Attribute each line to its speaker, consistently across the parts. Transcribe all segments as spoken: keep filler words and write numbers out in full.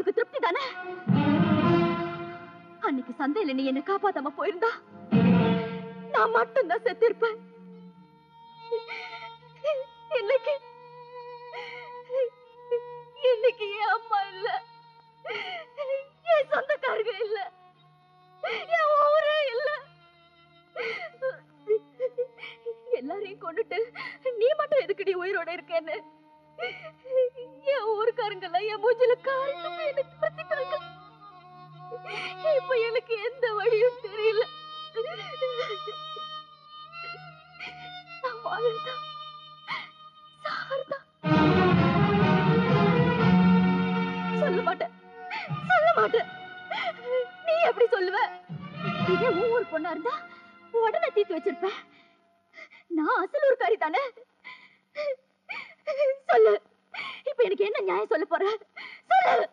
Speaker 1: உனக்கு திருப்தி தானே? அன்னைக்கு சந்தையில நீ என்ன காப்பாத்தாம போயிருந்தா நான் மட்டும்தான் செத்திருப்பேன். இன்னைக்கு இன்னைக்கு என் அம்மா இல்ல, என் சொந்தக்காரங்க இல்ல, என் ஊரே இல்ல. எல்லாரையும் கொண்டுட்டு நீ மட்டும் எதுக்கு நீ உயிரோட இருக்கேன்னு என் ஊருக்காரங்க எல்லாம் என் மூஞ்சில காரணம் எனக்கு பத்திட்டாங்க. இப்ப எனக்கு எந்த வழியும் தெரியல. நான் வாழறதா சாவறதா? சொல்ல மாட்டேன், சொல்ல மாட்டேன். நீ எப்படி சொல்லுவ? இதே ஊர் பொண்ணா இருந்தா உடனே தீர்த்து வச்சிருப்பேன். நான் அசலூர்காரி தானே. சொல்லு, இப்ப எனக்கு என்ன நியாயம் சொல்ல போற? சொல்லு.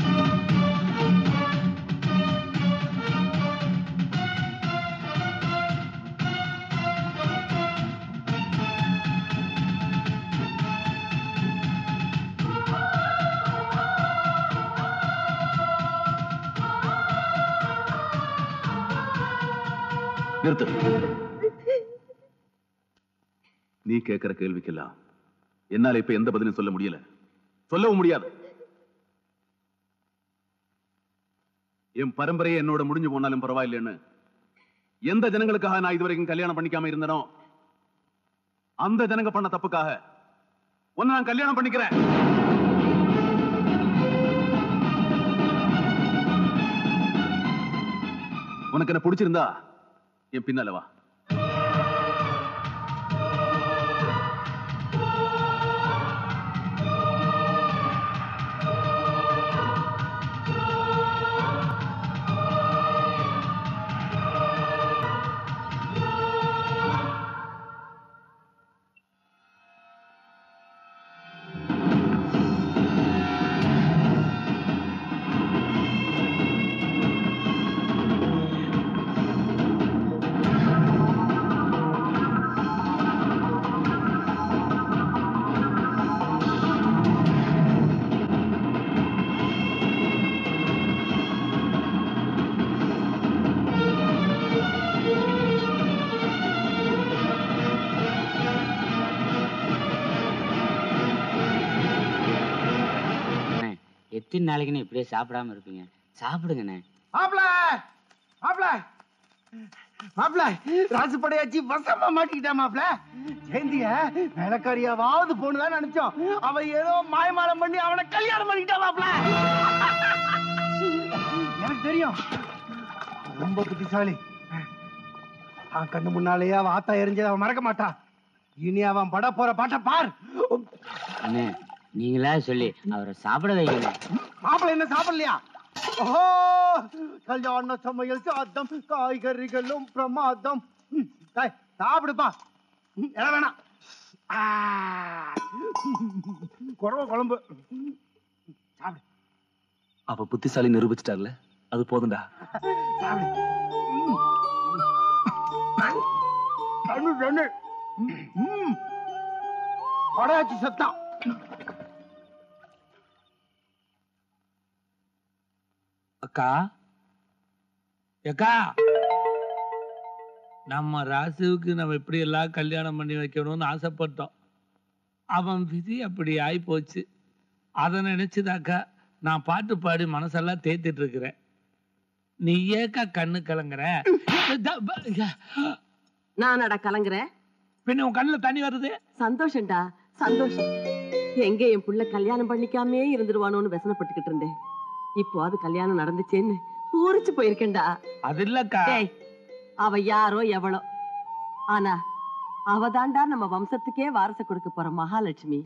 Speaker 2: நீ கேட்கிற கேள்விக்கெல்லாம் என்னால இப்ப எந்த பதிலும் சொல்ல முடியல, சொல்லவும் முடியாது. என் பரம்பரையை என்னோட முடிஞ்சு போனாலும் பரவாயில்லைன்னு எந்த ஜனங்களுக்காக நான் இதுவரைக்கும் கல்யாணம் பண்ணிக்காம இருந்தனோ அந்த ஜனங்க பண்ண தப்புக்காக உன்னை நான் கல்யாணம் பண்ணிக்கிறேன். உனக்கு என்ன பிடிச்சிருந்தா என் பின்னால வா.
Speaker 3: எத்தனை நாளைக்குன்னு இப்படியே சாப்பிடாம இருப்பீங்க? சாப்பிடுங்கண்ணே.
Speaker 4: மாப்ள மாப்ள மாப்ள ராசுப்படையாச்சி வசமா மாட்டிக்கிட்டா மாப்ள. ஜெயந்திய வேலைக்காரியாவது போனுதான் நினைச்சோம். அவ ஏதோ மாயமாலம் பண்ணி அவனை கல்யாணம் பண்ணிக்கிட்டா மாப்ள. எனக்கு தெரியும், ரொம்ப புத்திசாலி. அவன் கண்ணு முன்னாலேயே அவன் ஆத்தா எரிஞ்சது அவன் மறக்க மாட்டான். இனி அவன் பட போற பாட்ட பார்.
Speaker 3: அண்ணே, நீங்களா சொல்லி அவரை சாப்பிட வைக்கணும்.
Speaker 4: மாப்பிள்ளை என்ன சாப்பிடலையா? ஓஹோ, கல்யாண சமையல் சாதம், காய்கறிகளும் பிரமாதம். சாப்பிடுப்பா, எல்லாம் வேணாம். குறவ குழம்பு சாப்பிடு.
Speaker 2: அவ புத்திசாலி நிரூபிச்சிட்டார்ல, அது போதும்டா.
Speaker 4: சாப்பிடு. தண்ணு தண்ணு படையாச்சி சத்தம்.
Speaker 5: அக்கா அக்கா, நம்ம ராசுவுக்கு நம்ம இப்படி எல்லாம் கல்யாணம் பண்ணி வைக்கணும்னு ஆசைப்பட்டோம். அவன் விதி அப்படி ஆகி போச்சு. அதை நினைச்சுதாக்கா நான் பாட்டு பாடி மனசெல்லாம் தேத்திட்டு இருக்கிறேன். நீ ஏக்கா கண்ணு கலங்குற?
Speaker 6: நானடா கலங்குறேன்?
Speaker 5: பின்ன உன் கண்ணுல தண்ணி வருது.
Speaker 6: சந்தோஷம்டா சந்தோஷம். எங்க என் புள்ள கல்யாணம் பண்ணிக்காமே இருந்துருவானோன்னு व्यसனப்பட்டுக்கிட்டு இருந்தேன். இப்போ அது கல்யாணம் நடந்துச்சேன்னு பூரிச்சு போயிருக்கேன்டா.
Speaker 5: அது இல்லக்கா,
Speaker 6: அவ யாரோ எவளோ, ஆனா அவதாண்டா நம்ம வம்சத்துக்கே வாரச கொடுக்க போற மகாலட்சுமி.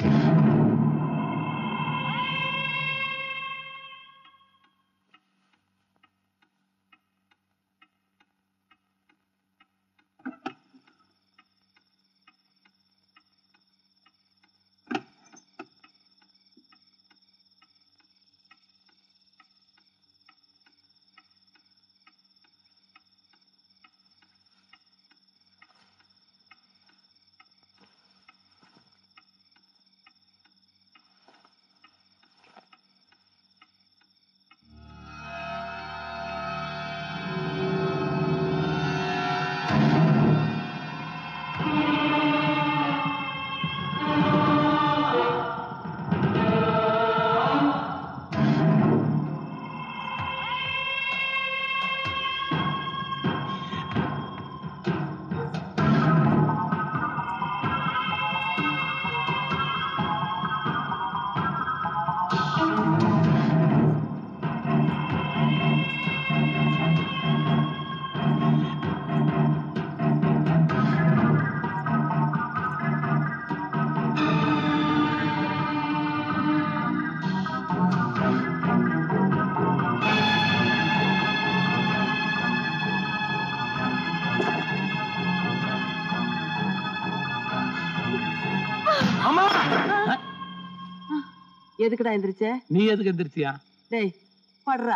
Speaker 6: எதுக்குடா எந்திரிச்ச?
Speaker 5: நீ எதுக்கு எந்திரிச்சியா?
Speaker 6: டேய் படுறா.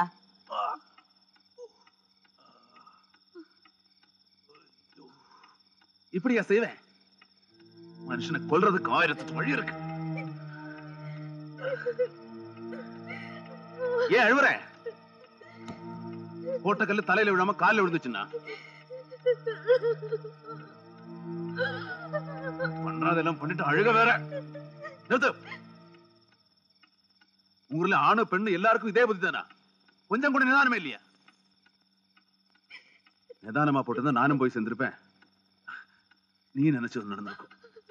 Speaker 2: இப்படியா செய்வேன்? மனுஷனை கொல்றதுக்கு ஆயிரத்து வழி இருக்கு. ஏன் அழுவுற? போட்ட கல்லு தலையில விழாம காலில் விழுந்துச்சுன்னா பண்றதெல்லாம் பண்ணிட்டு அழுக வேற. நிறுத்து. ஊர்ல ஆணு பெண்ணு எல்லாருக்கும் இதே புத்தி தானா? கொஞ்சம் கூட நிதானமே இல்லையா? நிதானமா போட்டிருந்தா நானும் போய் சேர்ந்திருப்பேன். நீ நினைச்சது நடந்திருக்கும்.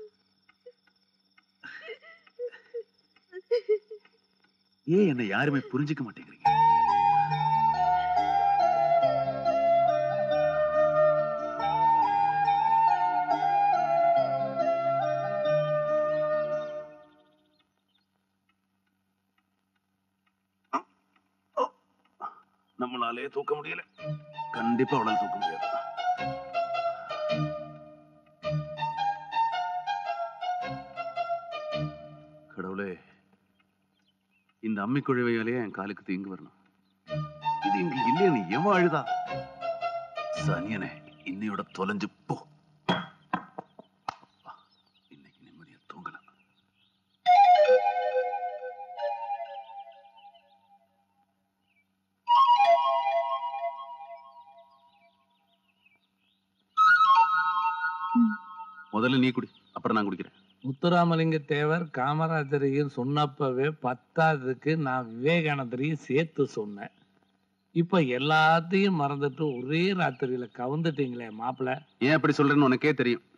Speaker 2: ஏன் என்னை யாருமே புரிஞ்சுக்க மாட்டேங்கிறீங்க? நம்மளாலே தூக்க முடியல. கண்டிப்பா அவளால் தூக்க முடியாது. கடவுளே, இந்த அம்மி குழவையாலே என் காலுக்கு தீங்கு வரணும். இது இங்க இல்லையே. நீ எவன் அழுதா? சனியனே, இன்னையோட தொலைஞ்சு போ. இன்னைக்கு நிம்மதியா தூங்கலாம். முதல்ல நீ குடி, அப்புறம் நான் குடிக்கிறேன்.
Speaker 5: முத்துராமலிங்க தேவர் காமராஜரையும் சொன்னப்பவே பத்தாவதுக்கு நான் விவேகானந்தரையும் சேர்த்து சொன்னேன். இப்ப எல்லாத்தையும் மறந்துட்டு ஒரே ராத்திரியில கவுந்துட்டீங்களே மாப்பிள்ள.
Speaker 2: ஏன் அப்படி சொல்றேன்னு உனக்கே தெரியும்.